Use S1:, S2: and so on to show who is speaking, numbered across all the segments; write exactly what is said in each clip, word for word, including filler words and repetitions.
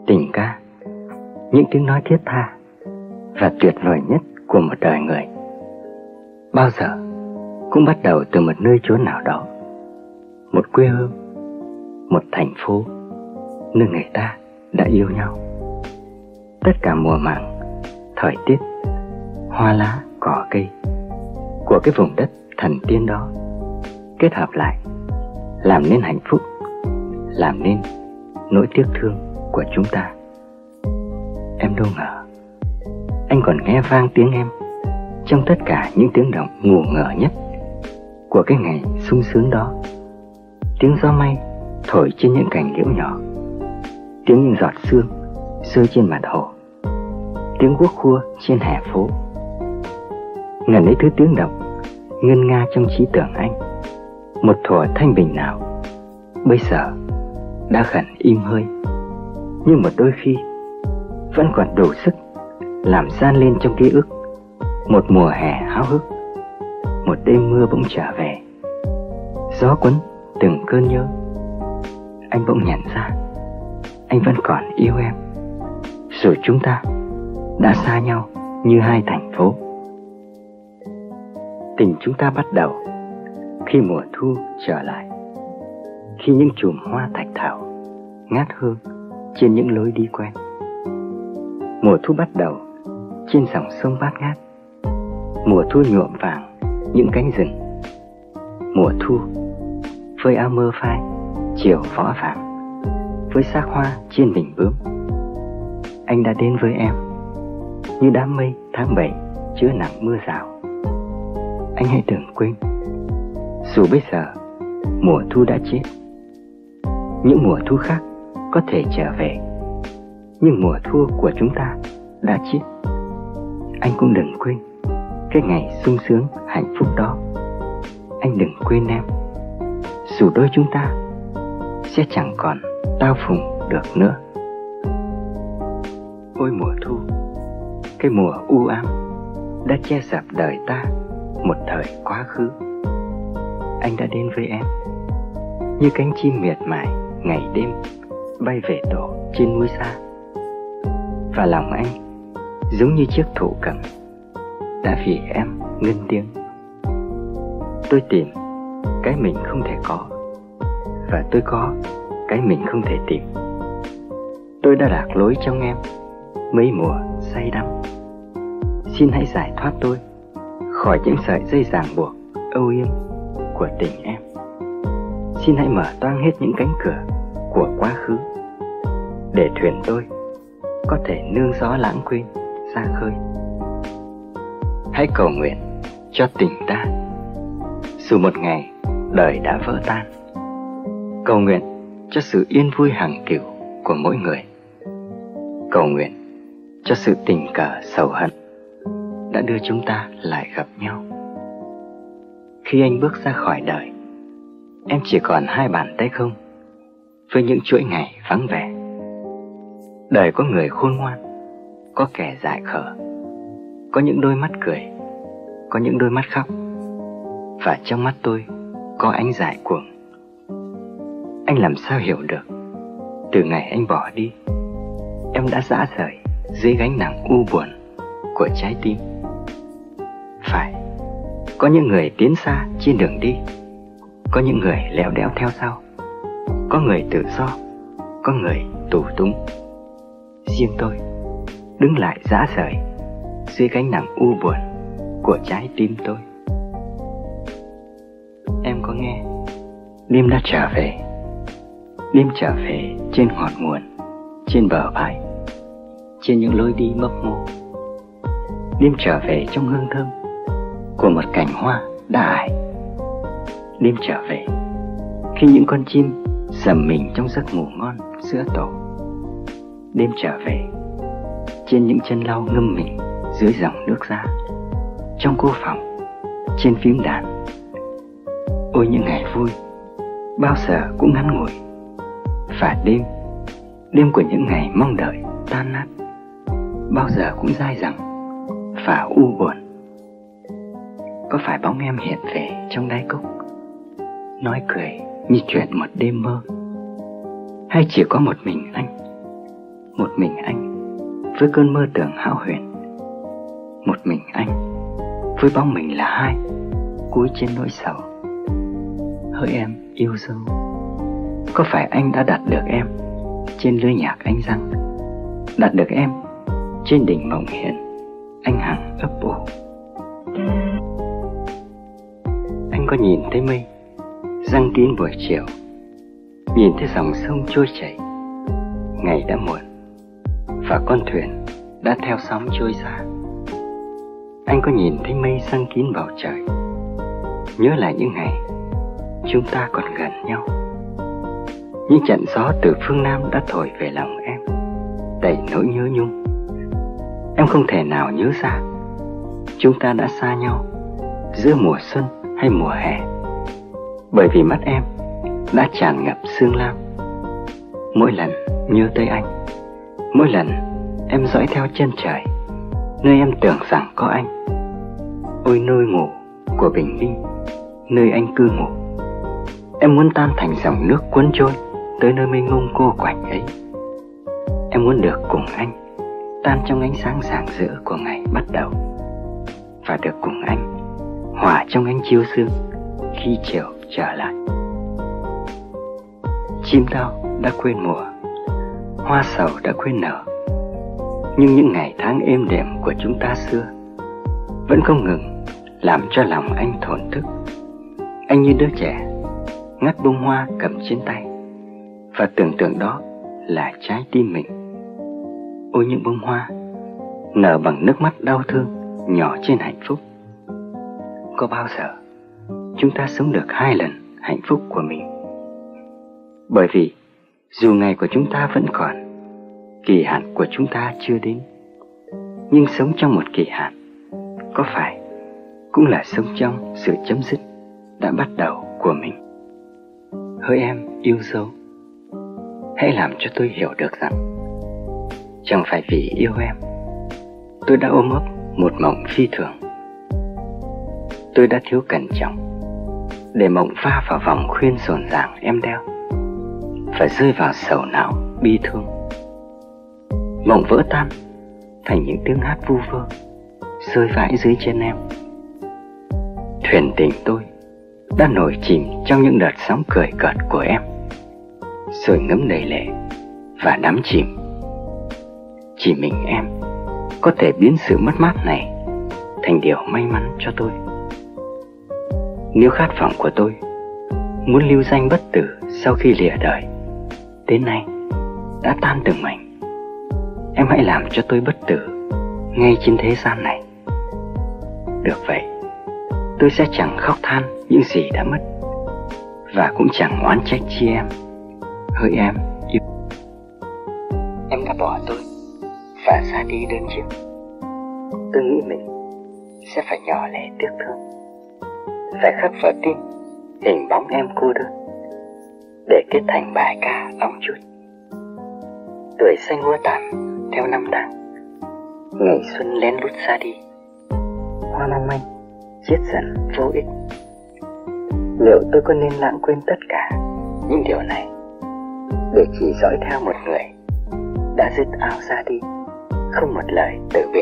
S1: Tình ca, những tiếng nói thiết tha và tuyệt vời nhất của một đời người, bao giờ cũng bắt đầu từ một nơi chốn nào đó, một quê hương, một thành phố, nơi người ta đã yêu nhau. Tất cả mùa màng, thời tiết, hoa lá, cỏ cây của cái vùng đất thần tiên đó kết hợp lại, làm nên hạnh phúc, làm nên nỗi tiếc thương của chúng ta. Em đâu ngờ, anh còn nghe vang tiếng em trong tất cả những tiếng động ngủ ngờ nhất của cái ngày sung sướng đó. Tiếng gió mây thổi trên những cành liễu nhỏ, tiếng những giọt sương rơi trên mặt hồ, tiếng guốc khua trên hè phố. Ngần ấy thứ tiếng động ngân nga trong trí tưởng anh. Một thuở thanh bình nào bây giờ đã khẩn im hơi, nhưng một đôi khi vẫn còn đủ sức làm gian lên trong ký ức một mùa hè háo hức. Một đêm mưa bỗng trở về, gió cuốn từng cơn nhớ. Anh bỗng nhận ra anh vẫn còn yêu em, dù chúng ta đã xa nhau như hai thành phố. Tình chúng ta bắt đầu khi mùa thu trở lại, khi những chùm hoa thạch thảo ngát hương trên những lối đi quen. Mùa thu bắt đầu trên dòng sông bát ngát, mùa thu nhuộm vàng những cánh rừng. Mùa thu với áo mơ phai chiều võ vàng, với xác hoa trên mình bướm. Anh đã đến với em như đám mây tháng bảy chứa nặng mưa rào. Anh hãy đừng quên, dù bây giờ mùa thu đã chết, những mùa thu khác có thể trở về, nhưng mùa thu của chúng ta đã chết. Anh cũng đừng quên cái ngày sung sướng hạnh phúc đó. Anh đừng quên em, dù đôi chúng ta sẽ chẳng còn tao phùng được nữa. Ôi mùa thu, cái mùa u ám đã che dập đời ta một thời quá khứ. Anh đã đến với em như cánh chim miệt mài ngày đêm bay về tổ trên núi xa. Và lòng anh giống như chiếc thụ cầm đã vì em ngân tiếng. Tôi tìm cái mình không thể có, và tôi có cái mình không thể tìm. Tôi đã lạc lối trong em mấy mùa say đắm. Xin hãy giải thoát tôi khỏi những sợi dây ràng buộc âu yếm của tình em. Xin hãy mở toang hết những cánh cửa của quá khứ, để thuyền tôi có thể nương gió lãng quên ra khơi. Hãy cầu nguyện cho tình ta, dù một ngày đời đã vỡ tan. Cầu nguyện cho sự yên vui hằng cửu của mỗi người. Cầu nguyện cho sự tình cờ sầu hận đã đưa chúng ta lại gặp nhau. Khi anh bước ra khỏi đời, em chỉ còn hai bàn tay không với những chuỗi ngày vắng vẻ. Đời có người khôn ngoan, có kẻ dại khờ, có những đôi mắt cười, có những đôi mắt khóc, và trong mắt tôi có ánh dại cuồng. Anh làm sao hiểu được, từ ngày anh bỏ đi, em đã rã rời dưới gánh nặng u buồn của trái tim. Phải, có những người tiến xa trên đường đi, có những người leo đéo theo sau, có người tự do, có người tù túng. Riêng tôi đứng lại rã rời dưới gánh nặng u buồn của trái tim tôi. Em có nghe đêm đã trở về, đêm trở về trên ngọn nguồn, trên bờ bãi, trên những lối đi mấp mô. Đêm trở về trong hương thơm của một cành hoa đã ải. Đêm trở về khi những con chim dầm mình trong giấc ngủ ngon giữa tổ. Đêm trở về trên những chân lau ngâm mình dưới dòng nước ra, trong cô phòng, trên phím đàn. Ôi những ngày vui bao giờ cũng ngắn ngủi, và đêm, đêm của những ngày mong đợi tan nát, bao giờ cũng dai dẳng và u buồn. Có phải bóng em hiện về trong đáy cốc, nói cười như chuyện một đêm mơ, hay chỉ có một mình anh, một mình anh với cơn mơ tưởng hão huyền. Một mình anh với bóng mình là hai cúi trên nỗi sầu. Hỡi em yêu dấu, có phải anh đã đặt được em trên lưới nhạc ánh răng, đặt được em trên đỉnh mộng hiền anh hằng ấp ủ? Anh có nhìn thấy mây răng kín buổi chiều, nhìn thấy dòng sông trôi chảy, ngày đã muộn và con thuyền đã theo sóng trôi xa. Anh có nhìn thấy mây răng kín bầu trời, nhớ lại những ngày chúng ta còn gần nhau. Những trận gió từ phương Nam đã thổi về lòng em, đầy nỗi nhớ nhung. Em không thể nào nhớ ra chúng ta đã xa nhau giữa mùa xuân hay mùa hè, bởi vì mắt em đã tràn ngập sương lam. Mỗi lần nhớ tới anh, mỗi lần em dõi theo chân trời, nơi em tưởng rằng có anh. Ôi nơi ngủ của bình minh, nơi anh cư ngụ, em muốn tan thành dòng nước cuốn trôi tới nơi mênh mông cô quạnh ấy. Em muốn được cùng anh tan trong ánh sáng rạng rỡ của ngày bắt đầu, và được cùng anh hòa trong ánh chiếu sương khi chiều trở lại. Chim đau đã quên mùa, hoa sầu đã quên nở, nhưng những ngày tháng êm đềm của chúng ta xưa vẫn không ngừng làm cho lòng anh thổn thức. Anh như đứa trẻ ngắt bông hoa cầm trên tay, và tưởng tượng đó là trái tim mình. Ôi những bông hoa nở bằng nước mắt đau thương nhỏ trên hạnh phúc. Có bao giờ chúng ta sống được hai lần hạnh phúc của mình? Bởi vì dù ngày của chúng ta vẫn còn, kỳ hạn của chúng ta chưa đến, nhưng sống trong một kỳ hạn có phải cũng là sống trong sự chấm dứt đã bắt đầu của mình? Hỡi em yêu dấu, hãy làm cho tôi hiểu được rằng chẳng phải vì yêu em tôi đã ôm ấp một mộng phi thường. Tôi đã thiếu cẩn trọng để mộng va vào vòng khuyên rộn ràng em đeo, phải rơi vào sầu não bi thương. Mộng vỡ tan thành những tiếng hát vu vơ rơi vãi dưới chân em. Thuyền tình tôi đã nổi chìm trong những đợt sóng cười cợt của em, rồi ngấm đầy lệ và đắm chìm. Chỉ mình em có thể biến sự mất mát này thành điều may mắn cho tôi. Nếu khát vọng của tôi muốn lưu danh bất tử sau khi lìa đời đến nay đã tan từng mảnh, em hãy làm cho tôi bất tử ngay trên thế gian này. Được vậy, tôi sẽ chẳng khóc than những gì đã mất, và cũng chẳng oán trách chi em. Hỡi em yêu, em đã bỏ tôi và ra đi đơn chiếc. Tôi nghĩ mình sẽ phải nhỏ lẻ tiếc thương, phải khắc vào tim hình bóng em cô đơn, để kết thành bài ca óng chuốt. Tuổi xanh úa tàn theo năm tháng, ngày xuân lén lút xa đi, hoa mong manh chết dần vô ích. Liệu tôi có nên lãng quên tất cả những điều này để chỉ dõi theo một người đã dứt áo ra đi, không một lời từ biệt?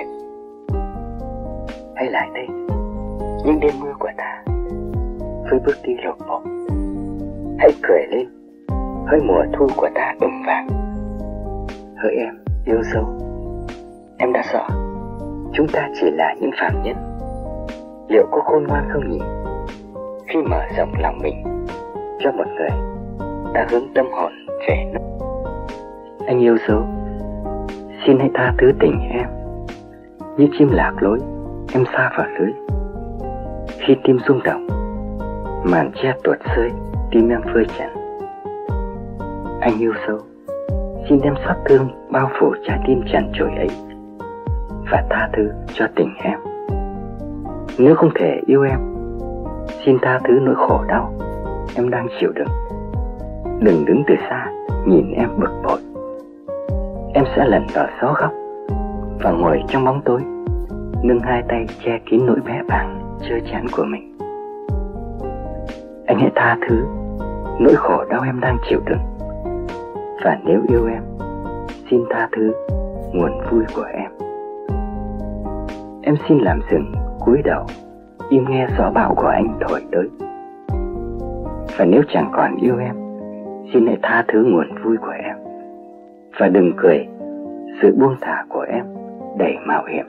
S1: Hay lại đây những đêm mưa của ta với bước đi lột bộ, hãy cười lên hỡi mùa thu của ta ửng vàng. Hỡi em yêu dấu, em đã rõ chúng ta chỉ là những phàm nhân. Liệu có khôn ngoan không nhỉ, khi mở rộng lòng mình cho một người đã hướng tâm hồn về nơi? Anh yêu dấu, xin hãy tha thứ tình em. Như chim lạc lối, em xa vào lưới. Khi tim rung động, màn che tuột rơi, tim em phơi trần. Anh yêu dấu, xin đem xót thương bao phủ trái tim trần trụi ấy, và tha thứ cho tình em. Nếu không thể yêu em, xin tha thứ nỗi khổ đau em đang chịu đựng. Đừng đứng từ xa nhìn em bực bội. Em sẽ lần vào gió khóc và ngồi trong bóng tối, nâng hai tay che kín nỗi bé bàng trơ trẽn của mình. Anh hãy tha thứ nỗi khổ đau em đang chịu đựng, và nếu yêu em, xin tha thứ nguồn vui của em. Em xin làm dừng cúi đầu, im nghe gió bão của anh thổi tới. Và nếu chẳng còn yêu em, xin hãy tha thứ nguồn vui của em. Và đừng cười sự buông thả của em đầy mạo hiểm.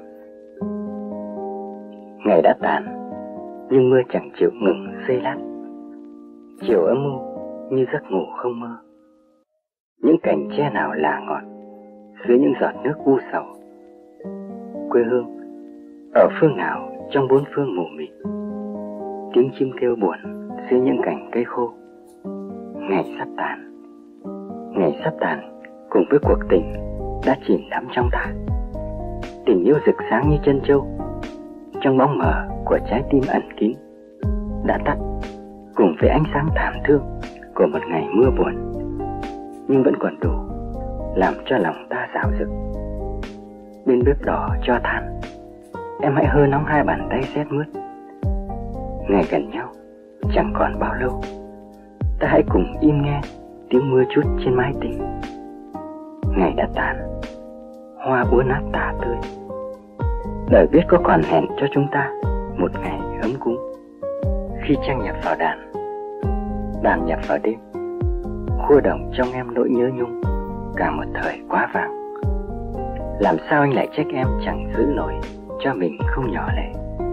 S1: Ngày đã tàn, nhưng mưa chẳng chịu ngừng giây lát. Chiều âm u như giấc ngủ không mơ. Những cành tre nào là ngọt dưới những giọt nước u sầu. Quê hương ở phương nào trong bốn phương mù mịt. Tiếng chim kêu buồn dưới những cành cây khô. Ngày sắp tàn, ngày sắp tàn cùng với cuộc tình đã chìm đắm trong ta. Tình yêu rực sáng như chân châu trong bóng mờ của trái tim ẩn kín, đã tắt cùng với ánh sáng thảm thương của một ngày mưa buồn. Nhưng vẫn còn đủ làm cho lòng ta dạo dực. Bên bếp đỏ cho than, em hãy hơ nóng hai bàn tay rét mướt. Ngày gần nhau chẳng còn bao lâu, ta hãy cùng im nghe tiếng mưa trút trên mái tình. Ngày đã tàn, hoa úa nát tả tươi. Đời biết có còn hẹn cho chúng ta một ngày ấm cúng. Khi trăng nhập vào đàn, đàn nhập vào đêm, khua đồng trong em nỗi nhớ nhung cả một thời quá vàng. Làm sao anh lại trách em chẳng giữ nổi cho mình không nhỏ lệ.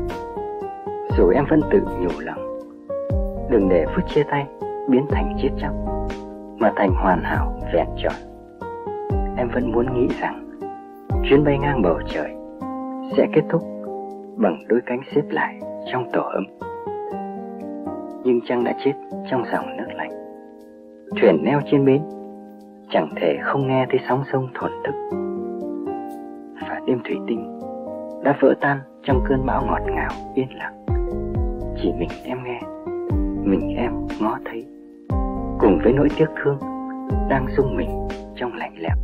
S1: Dù em vẫn tự nhủ lòng, đừng để phút chia tay biến thành chết chóc, mà thành hoàn hảo vẹn trọn. Em vẫn muốn nghĩ rằng chuyến bay ngang bầu trời sẽ kết thúc bằng đôi cánh xếp lại trong tổ ấm. Nhưng trăng đã chết trong dòng nước lạnh. Thuyền neo trên bến chẳng thể không nghe thấy sóng sông thổn thức. Và đêm thủy tinh đã vỡ tan trong cơn bão ngọt ngào yên lặng. Chỉ mình em nghe, mình em ngó thấy, cùng với nỗi tiếc thương đang rung mình trong lạnh lẽo.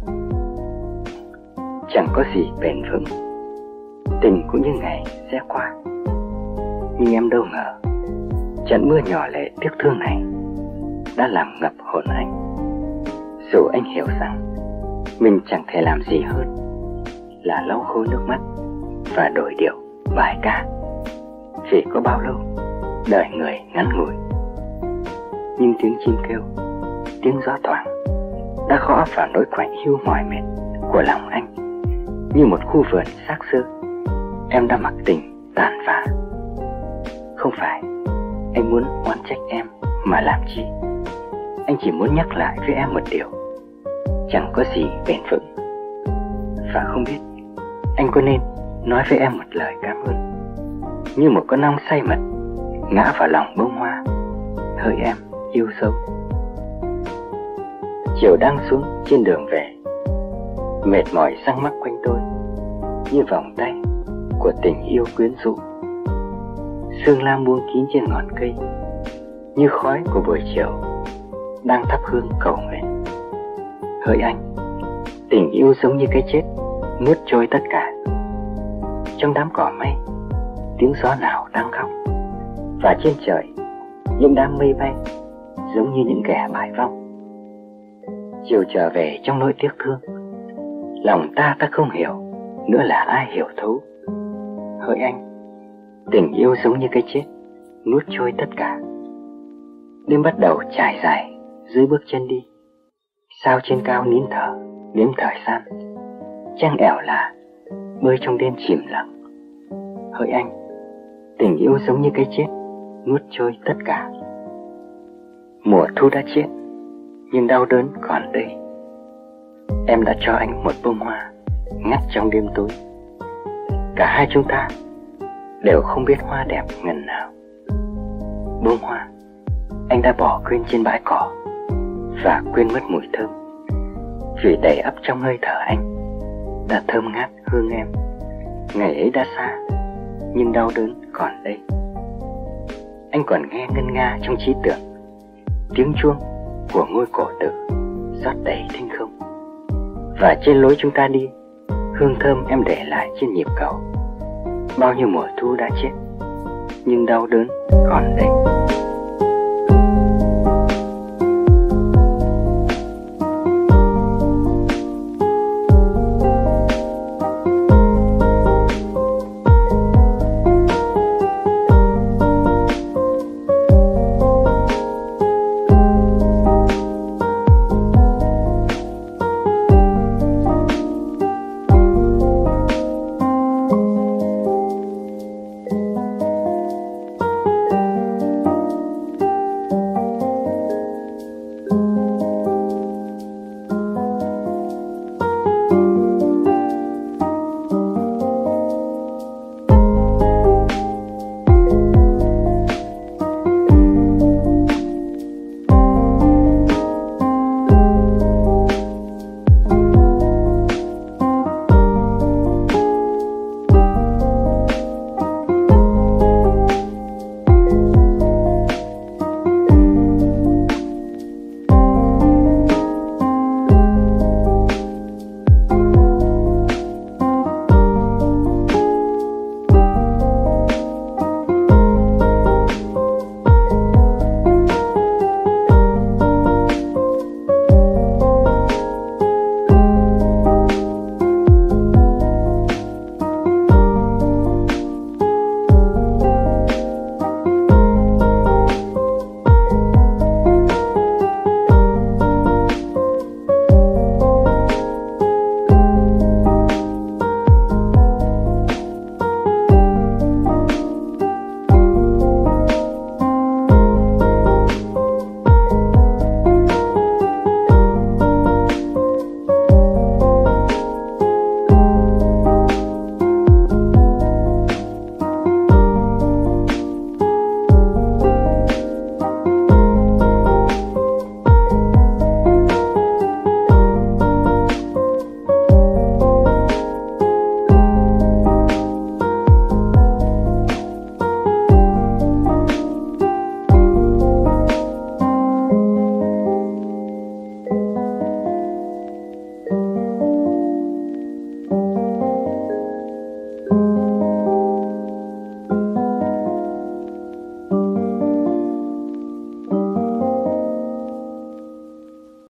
S1: Chẳng có gì bền vững, tình cũng như ngày sẽ qua. Nhưng em đâu ngờ trận mưa nhỏ lệ tiếc thương này đã làm ngập hồn anh. Dù anh hiểu rằng mình chẳng thể làm gì hơn là lau khô nước mắt và đổi điệu bài ca. Vì có bao lâu đời người ngắn ngủi. Nhưng tiếng chim kêu, tiếng gió thoảng đã gõ vào nỗi quạnh hiu mỏi mệt của lòng anh. Như một khu vườn xác xơ, em đã mặc tình tàn phá. Không phải anh muốn oán trách em mà làm chi. Anh chỉ muốn nhắc lại với em một điều: chẳng có gì bền vững. Và không biết anh có nên nói với em một lời cảm ơn, như một con ong say mật ngã vào lòng bông hoa hỡi em yêu sâu. Chiều đang xuống trên đường về, mệt mỏi răng mắc quanh tôi như vòng tay của tình yêu quyến rũ. Sương lam buông kín trên ngọn cây, như khói của buổi chiều đang thắp hương cầu nguyện. Hỡi anh, tình yêu giống như cái chết nuốt trôi tất cả. Trong đám cỏ mây, tiếng gió nào đang khóc, và trên trời những đám mây bay giống như những kẻ bại vong. Chiều trở về trong nỗi tiếc thương, lòng ta ta không hiểu nữa là ai hiểu thấu. Hỡi anh, tình yêu giống như cái chết nuốt trôi tất cả. Đêm bắt đầu trải dài dưới bước chân đi, sao trên cao nín thở đếm thời gian. Trăng ẻo là bơi trong đêm chìm lặng. Hỡi anh, tình yêu giống như cái chết nuốt trôi tất cả. Mùa thu đã chết, nhưng đau đớn còn đây. Em đã cho anh một bông hoa ngắt trong đêm tối. Cả hai chúng ta đều không biết hoa đẹp ngần nào. Bông hoa anh đã bỏ quên trên bãi cỏ, và quên mất mùi thơm, vì đầy ắp trong hơi thở anh đã thơm ngát hương em. Ngày ấy đã xa, nhưng đau đớn còn đây. Anh còn nghe ngân nga trong trí tưởng tiếng chuông của ngôi cổ tử rót đầy thinh không. Và trên lối chúng ta đi, hương thơm em để lại trên nhịp cầu. Bao nhiêu mùa thu đã chết, nhưng đau đớn còn đây.